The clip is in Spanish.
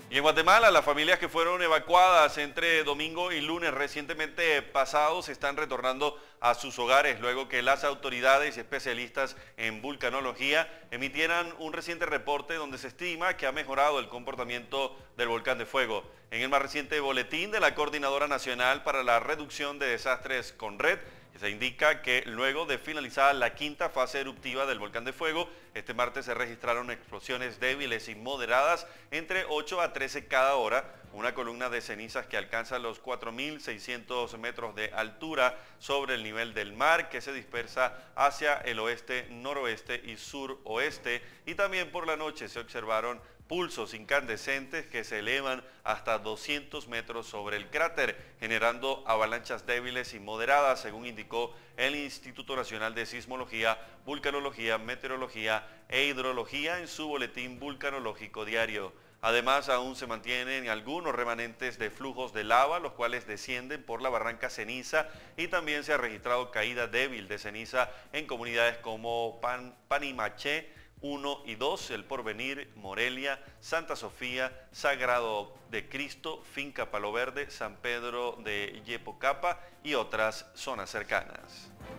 Y en Guatemala, las familias que fueron evacuadas entre domingo y lunes recientemente pasados están retornando a sus hogares luego que las autoridades y especialistas en vulcanología emitieran un reciente reporte donde se estima que ha mejorado el comportamiento del volcán de fuego. En el más reciente boletín de la Coordinadora Nacional para la Reducción de Desastres CONRED, se indica que luego de finalizar la quinta fase eruptiva del volcán de fuego, este martes se registraron explosiones débiles y moderadas entre 8 a 13 cada hora, una columna de cenizas que alcanza los 4.600 metros de altura sobre el nivel del mar, que se dispersa hacia el oeste, noroeste y suroeste, y también por la noche se observaron pulsos incandescentes que se elevan hasta 200 metros sobre el cráter, generando avalanchas débiles y moderadas, según indicó el Instituto Nacional de Sismología, Vulcanología, Meteorología e Hidrología en su boletín vulcanológico diario. Además, aún se mantienen algunos remanentes de flujos de lava, los cuales descienden por la barranca Ceniza, y también se ha registrado caída débil de ceniza en comunidades como Panimaché 1 y 2, El Porvenir, Morelia, Santa Sofía, Sagrado de Cristo, Finca Palo Verde, San Pedro de Yepocapa y otras zonas cercanas.